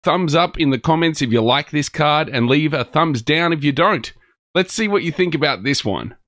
thumbs up in the comments if you like this card, and leave a thumbs down if you don't. Let's see what you think about this one.